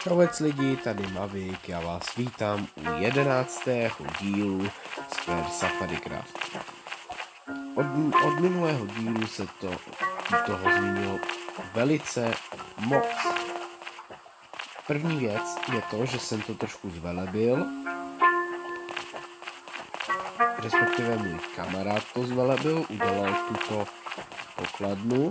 Čauec lidi, tady Mavic, já vás vítám u 11. dílu Square Safari Craft. Od minulého dílu se toho zmínilo velice moc. První věc je to, že jsem to trošku zvelebil, respektive můj kamarád to zvelebil, udělal tuto pokladnu.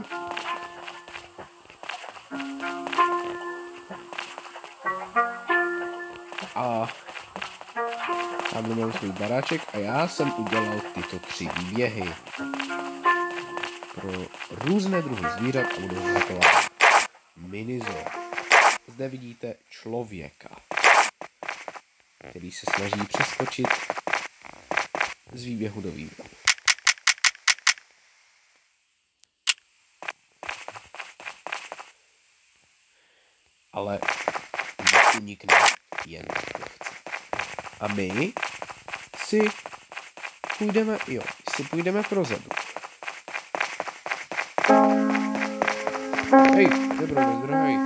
A tam mám svůj baráček a já jsem udělal tyto 3 výběhy pro různé druhy zvířat a budu taková minizo. Zde vidíte člověka, který se snaží přeskočit z výběhu do výběhu. Ale unikne jen nechce. A my si půjdeme pro zadu. Hej, nezdrhej.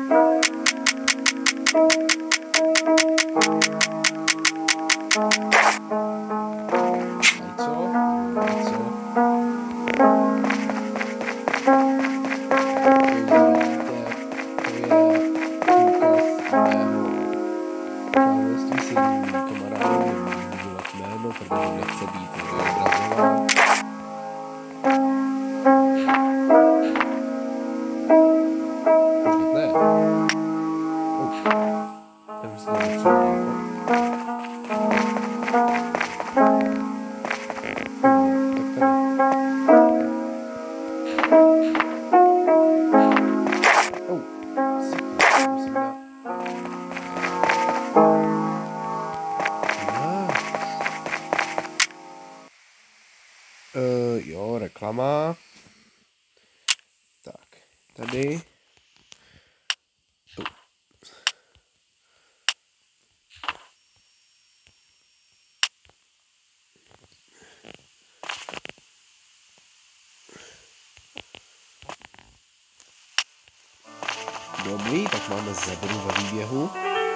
Protože nechce být vyobrazován. Ne. Takže se to jo, reklama. Tak, tady. Dobrý, tak máme zebru ve výběhu.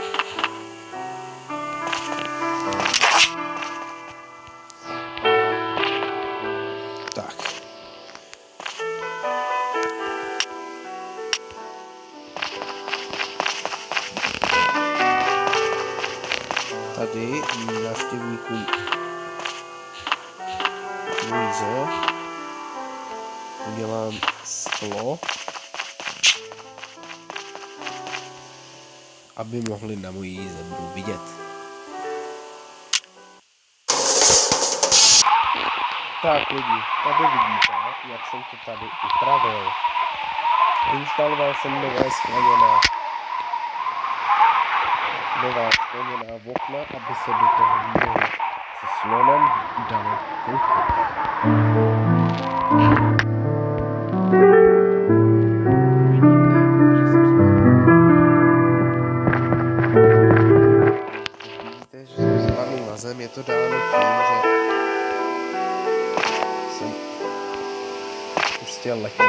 Tak. Tady návštěvníkům můj zoo udělám sklo, aby mohli na moji zebru vidět. Tak lidi, tady vidíte, jak jsem to tady upravil. Instaloval jsem nová skleněná okna, aby se do toho výběhu se slonem dalo kouknout. Vidíte, že jsem spadl na zem, je to dáno tím, že jsem prostě letěl.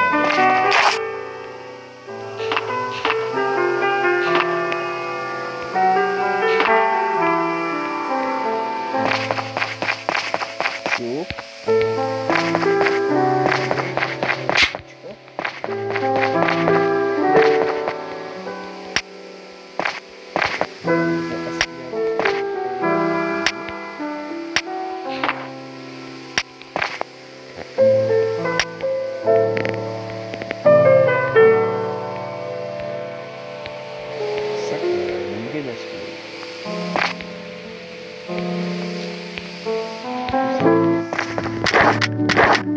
Sakra, nikdy nespím.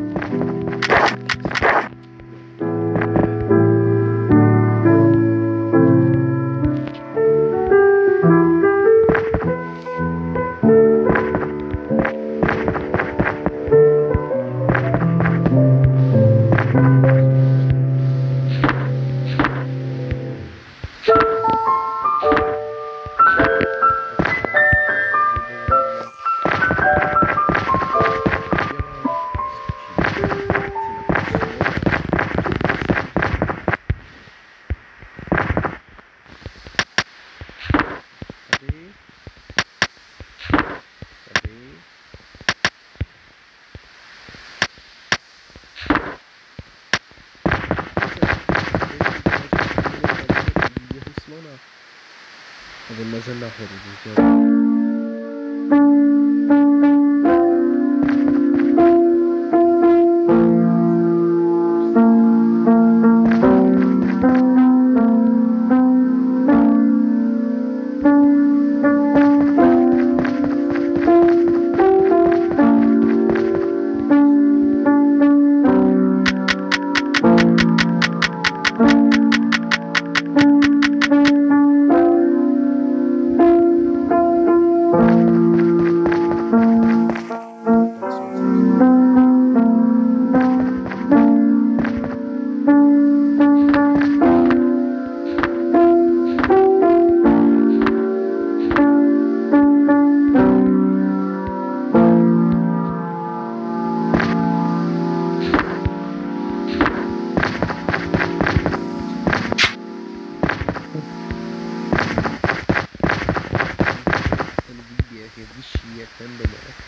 nahoru. Je vyšší jak ten domek.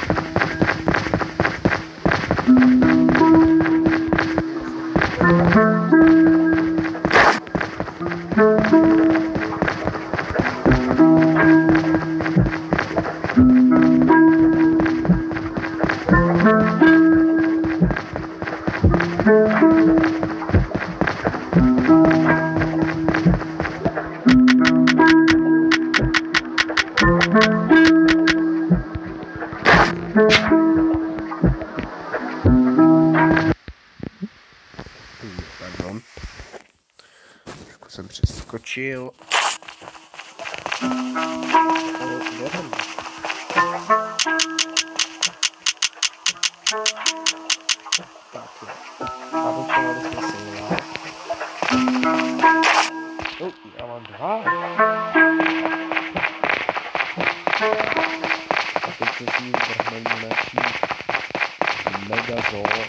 Pardon. Trošku jsem přeskočil. Já mám dva. A teď se s ním vrhneme na naší Megazord.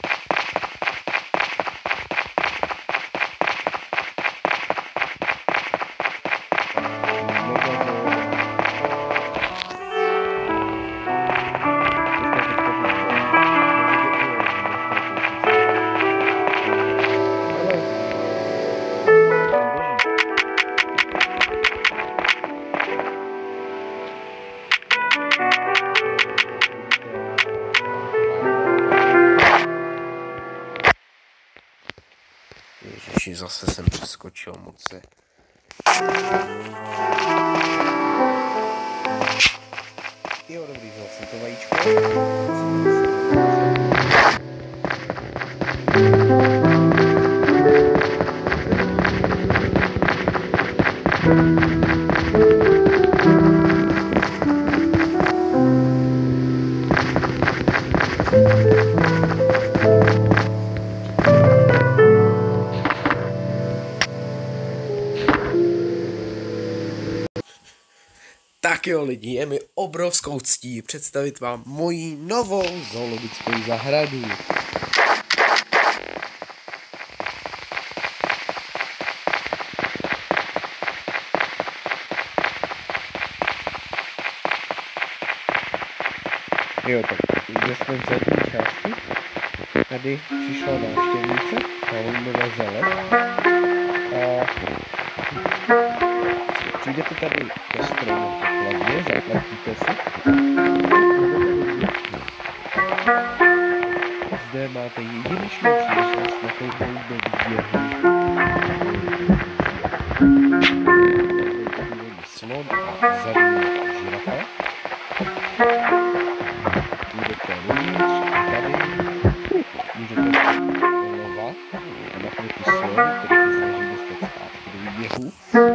Ježiši, zase jsem přeskočil moc se. Jo, dobrý, vzal jsem to vajíčko. Tak jo lidi, je mi obrovskou ctí představit vám moji novou zoologickou zahradu. Jo, tak kde jsme v zadní části. Tady přišla návštěvnice, na zele. Přijdete tady ke stromu pokladně, zaplatíte si. Zde máte jedinečnou příležitost nakouknout do výběhu. Slon a zadní žirafa. Můžete dovnitř a tady můžete lovat a naproti slon, který se snaží dostat zpátky do výběhu.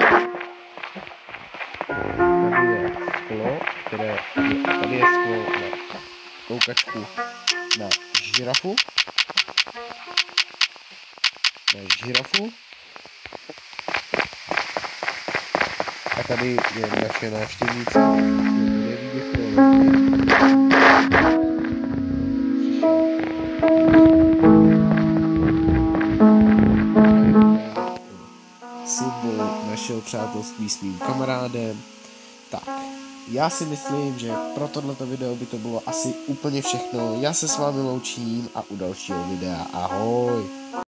Tady je sklo na koukačku na žirafu. A tady je naše návštěvnice. Symbol našeho přátelství s mým kamarádem. Tak, já si myslím, že pro tohleto video by to bylo asi úplně všechno. Já se s vámi loučím a u dalšího videa ahoj.